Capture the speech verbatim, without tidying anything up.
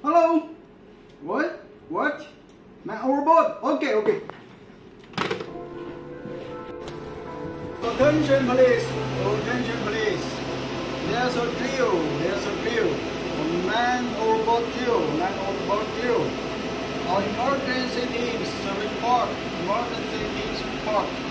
Hello? What? What? Man overboard? Okay, okay. Attention please. Attention please. There's a drill. There's a drill. A man overboard drill. Man overboard drill. Our emergency teams report. Emergency teams report.